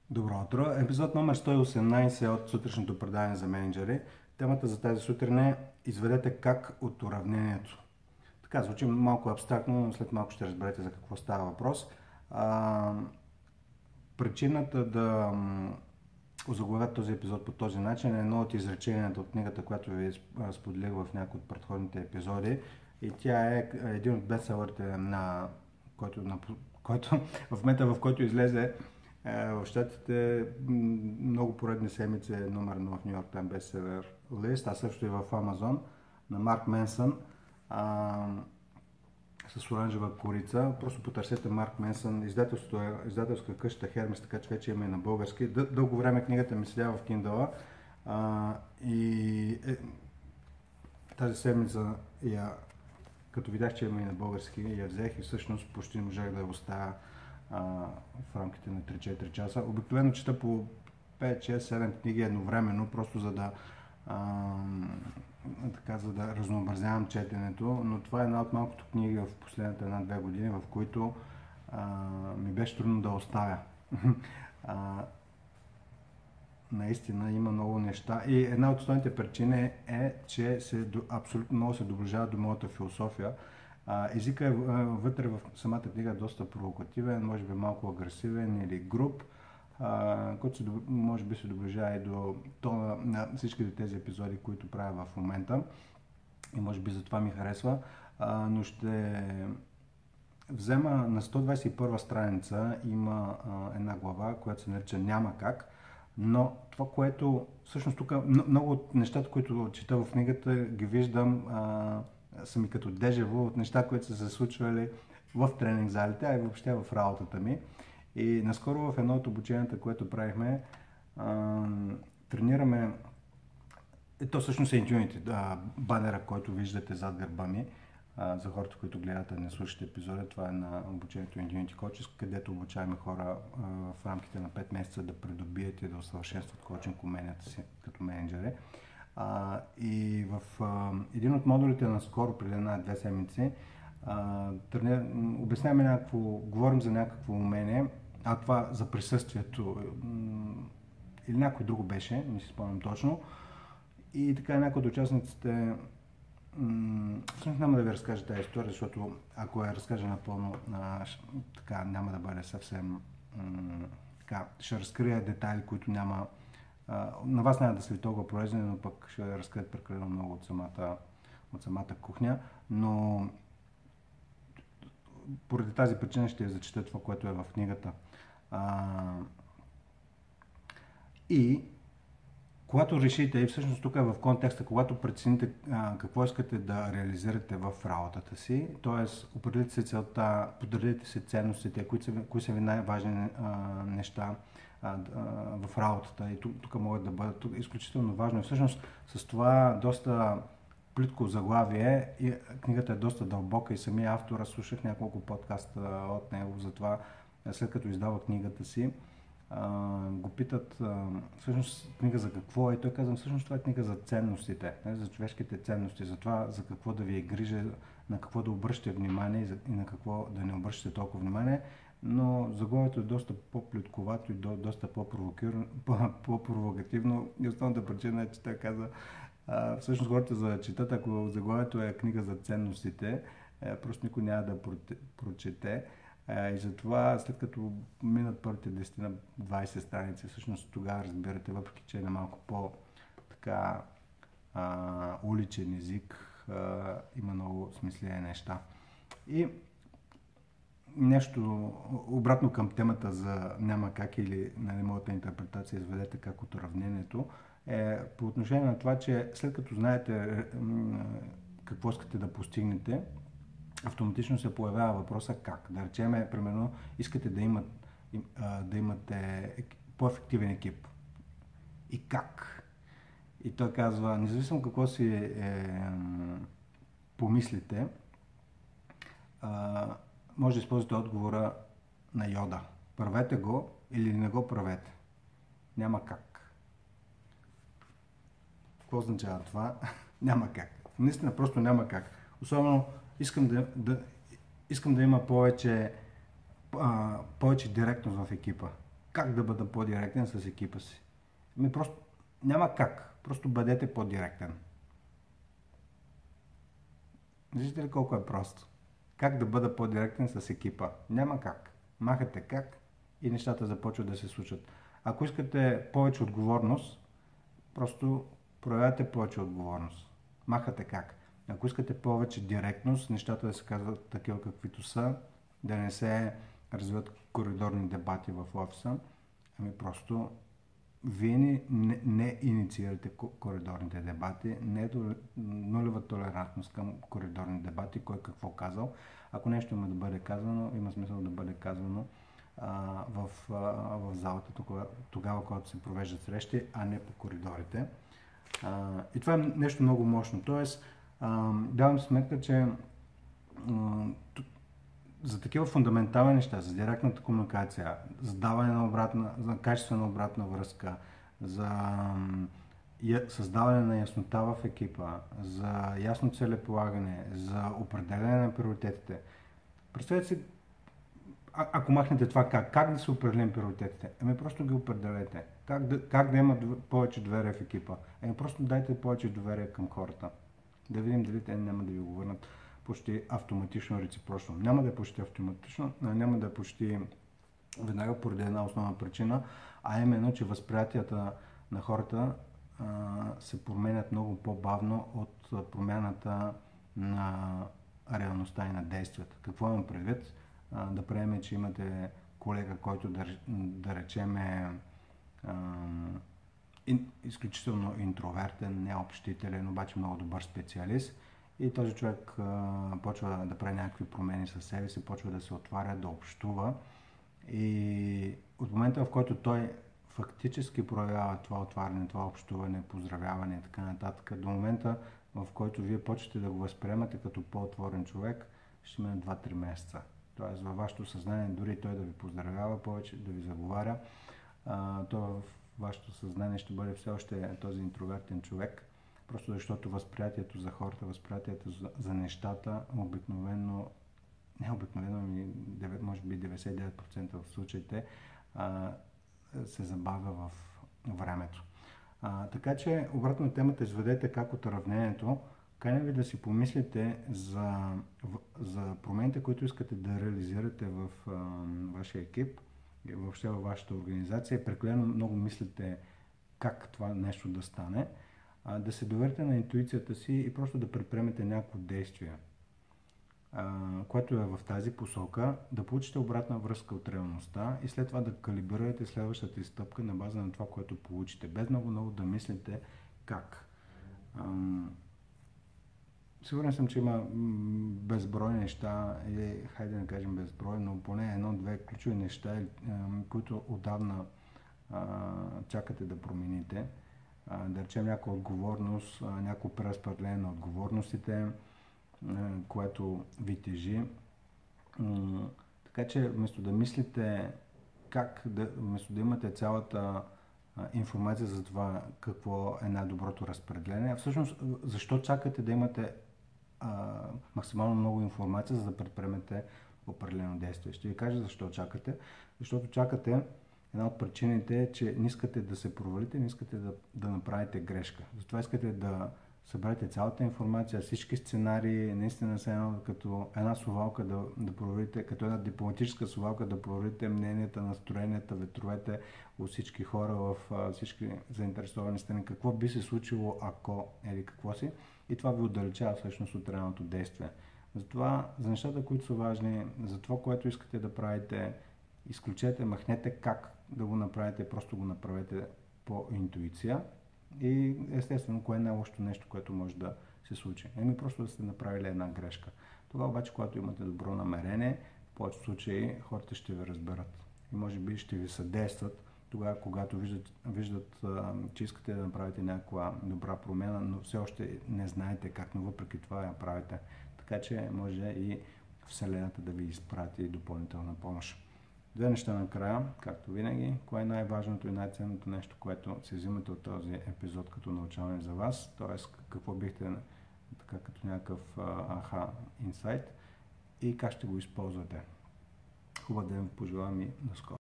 Добро утро! Епизод номер 118 от сутрешното предаване за менеджери. Темата за тази сутрин е изведете как от уравнението. Така звучи малко абстрактно, но след малко ще разберете за какво става въпрос. Причината да озаглавя този епизод по този начин е едно от изреченията от книгата, която ви споделих в някои от предходните епизоди. И тя е един от бестселърите който в момента, в който излезе в щатите, много поредни седмици е номер 1 в Нью Йорк Тайм бестселър лист, а също и в Амазон на Марк Менсън с оранжева корица. Просто потърсете Марк Менсън. Издателството е издателска къща Хермес, така че вече има и на български. Дълго време книгата ми седя в Kindle тази седмица като видях, че има и на български, я взех и всъщност почти можах да я оставя в рамките на 3-4 часа. Обикновено чета по 5-6-7 книги едновременно, просто за да разнообразявам четенето, но това е една от малкото книги в последните 1-2 години, в които ми беше трудно да оставя. Наистина има много неща и една от основните причини е, че абсолютно много се доближава до моята философия. Езика е вътре в самата книга доста провокативен, може би малко агресивен или груб, който може би се доближава и до тона на всичките тези епизоди, които правя в момента и може би затова ми харесва, но ще взема на 121 страница има една глава, която се нарича "Няма как", но това, което всъщност тук много от нещата, които чета в книгата, ги виждам са ми като дежаву от неща, които са се случвали в тренинг залите, а и въобще в работата ми. И наскоро в едно от обученията, което правихме, тренираме, то всъщност е Intuity, банера, който виждате зад гърба ми. За хората, които гледат, не слушате епизода, това е на обучението Intuity Coaches, където обучаваме хора в рамките на 5 месеца да придобият и да усъвършенстват коучинг уменията си като менеджери. И в един от модулите наскоро, преди 1-2 седмици, обясняваме говорим за някакво умение, това за присъствието или някой друго беше, не си спомням точно. И така някой от участниците, всъщност няма да ви разкажа тази история, защото ако я разкажа напълно, така няма да бъде съвсем ще разкрия детайли, които няма на вас няма да са ви толкова полезни, но пък ще разкрият прекалено много от самата кухня, но поради тази причина ще я зачета това, което е в книгата. И когато решите, и всъщност тук е в контекста, когато прецените какво искате да реализирате в работата си, т.е. определите си целта, подредете си ценностите, кои са ви най-важни неща в работата, и тук могат да бъдат изключително важно. И всъщност с това доста плитко заглавие и книгата е доста дълбока и самия автор, слушах няколко подкаста от него, затова след като издава книгата си, го питат всъщност книга за какво е, и той казва, всъщност това е книга за ценностите, за човешките ценности, за това за какво да ви е грижа, на какво да обръщате внимание и на какво да не обръщате толкова внимание, но заглавието е доста по-плитковато и доста по-провокативно, и основната причина е, че той каза, всъщност хората за четат, ако заглавието е книга за ценностите, просто никой няма да прочете. И затова, след като минат първите 10-20 страници, всъщност тогава разбирате, въпреки че е на малко по-така уличен език, има много смислени неща. И нещо обратно към темата за "Няма как" или моята интерпретация "Изведете как от уравнението", е по отношение на това, че след като знаете какво искате да постигнете, автоматично се появява въпроса как. Да речем, примерно, искате да имате по-ефективен екип. И как? И той казва, независимо какво си помислите, може да използвате отговора на Йода. Правете го или не го правете. Няма как. Какво означава това? Няма как. Наистина просто няма как. Особено искам да има повече директност в екипа. как да бъда по-директен с екипа си. Просто няма как. Просто бъдете по-директен. Виждате ли колко е просто? Как да бъда по-директен с екипа? Няма как. Махате как и нещата започват да се случат. Ако искате повече отговорност, просто проявявате повече отговорност. Махате как. Ако искате повече директност, нещата да се казват такива каквито са, да не се развиват коридорни дебати в офиса, просто вие не инициирате коридорните дебати, не е нулева толерантност към коридорни дебати, кой какво казал. Ако нещо има да бъде казано, има смисъл да бъде казано в залата тогава, когато се провеждат срещи, а не по коридорите. И това е нещо много мощно. Тоест, давам сметка, че за такива фундаментални неща, за директната комуникация, за даване за качествена обратна връзка, за създаване на яснота в екипа, за ясно целеполагане, за определяне на приоритетите. Представете си, ако махнете това как да се определим приоритетите? Просто ги определете. Как да има повече доверие в екипа? Просто дайте повече доверие към хората. Да видим дали те няма да ви го върнат почти автоматично, реципрочно. Няма да е почти автоматично, няма да е почти веднага поради една основна причина, а именно, че възприятията на хората се променят много по-бавно от промяната на реалността и на действията. Какво имам предвид? Да приемем, че имате колега, който да речем е изключително интровертен, необщителен, обаче много добър специалист. И този човек почва да прави някакви промени със себе си, почва да се отваря, да общува. И от момента, в който той фактически проявява това отваряне, това общуване, поздравяване и така нататък, до момента, в който вие почвате да го възприемате като по-отворен човек, ще мине 2-3 месеца. Тоест във вашето съзнание, дори той да ви поздравява повече, да ви заговаря, то в вашето съзнание ще бъде все още този интровертен човек. Просто защото възприятието за хората, възприятието за нещата обикновено, може би 99% в случаите се забавя в времето. Така че, обратно на темата, изведете как от равнението, каня ви да си помислите за промените, които искате да реализирате в вашия екип и въобще във вашата организация. Прекалено много мислите как това нещо да стане. Да се доверите на интуицията си и просто да предприемете някакво действие, което е в тази посока, да получите обратна връзка от реалността и след това да калибрирате следващата стъпка на база на това, което получите, без много да мислите как. Сигурен съм, че има безброй неща, или хайде да не кажем безброй, но поне едно-две ключови неща, които отдавна чакате да промените. Да речем някаква отговорност, някакво преразпределение на отговорностите, което ви тежи. Така че вместо да мислите вместо да имате цялата информация за това какво е най-доброто разпределение, всъщност защо чакате да имате максимално много информация, за да предприемете определено действие? Ще ви кажа защо чакате. Защото чакате. Една от причините е, че не искате да се провалите, не искате да направите грешка. Затова искате да съберете цялата информация, всички сценарии, наистина са като една совалка да проверите, като една дипломатическа совалка да проверите мненията, настроенията, ветровете от всички хора в всички заинтересовани страни. Какво би се случило, ако или какво си? И това ви отдалечава всъщност от реалното действие. Затова за нещата, които са важни, за това, което искате да правите, изключете, махнете как да го направите, просто го направете по интуиция и естествено, кое е най-лошото нещо, което може да се случи. Просто да сте направили една грешка. Тогава обаче, когато имате добро намерение, в повечето случаи хората ще ви разберат и може би ще ви съдействат тогава, когато виждат, че искате да направите някаква добра промяна, но все още не знаете как, но въпреки това я правите. Така че може и Вселената да ви изпрати допълнителна помощ. Две неща накрая, както винаги. Кое е най-важното и най-ценното нещо, което се взимате от този епизод като научаване за вас, т.е. какво бихте така като някакъв аха инсайт и как ще го използвате. Хубав ден, пожелавам и до скоро.